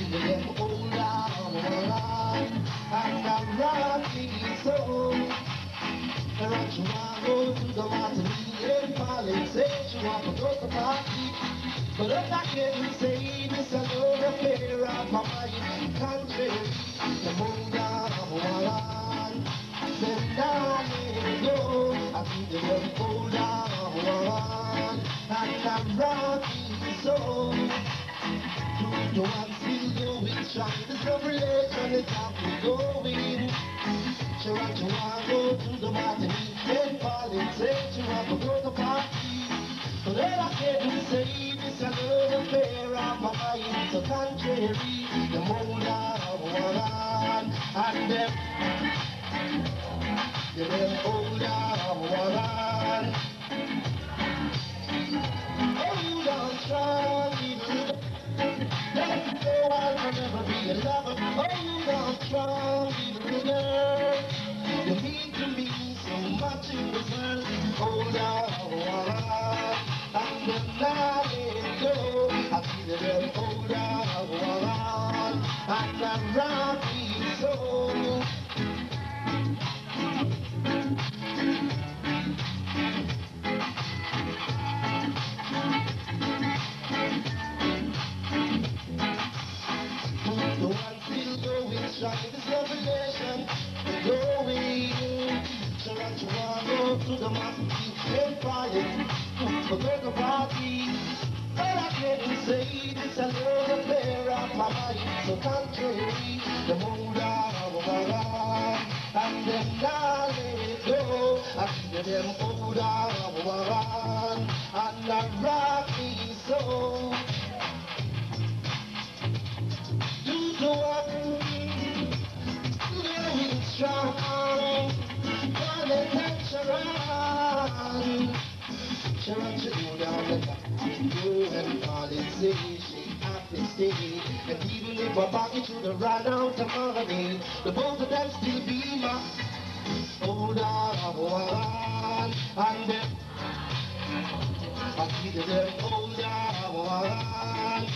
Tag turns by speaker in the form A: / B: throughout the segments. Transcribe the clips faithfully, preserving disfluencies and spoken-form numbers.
A: feel them hold on, and I'm rocking so. Right, you wanna go to the mountain and politics, you wanna go to the party. But if I can't say this, I know the fear of my mind. Country, the moon down of one. Then down it go, I feel the cold down of one. And I'm rocking so. To the one still going strong, the celebration is how we going. She want to wanna go to the mountain and politics, she want to go to the party. But then I can't say this, I know the fear of my mind. So contrary, the mold of one and them, the them hold of one. Hold on strong, even let it go, I'll never be a lover. Hold on strong, even girl. You mean to me so much in the world. Hold on, and then I let go. I feel them hold on, and I'm rocking so. The one still going strong, this revelation going. So that you wanna go to the mountain and quiet, forget the party. All I can say this, I know the fear of my mind. So contrary, the mood of our and then I let it go. I feel them hold of our and I rock me so. Do the one going strong. Gonna touch around. She wants to go down the back go and all it say she have to stay. And even if my pocket should have run out of money, the both of them still be my hold on. And then I see them hold on.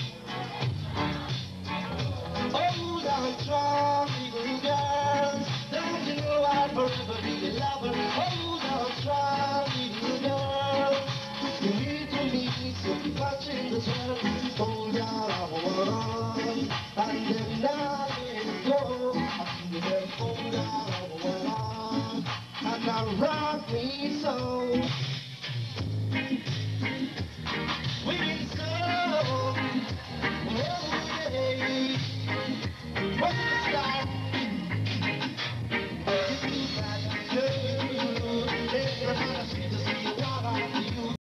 A: Hold on strong, little girls. Don't you know I'll forever be a lover? Hold on strong, little girl. You need to meet so keep watching the sun. Hold on, and then I let it go. I feel them hold on, and I rock me so.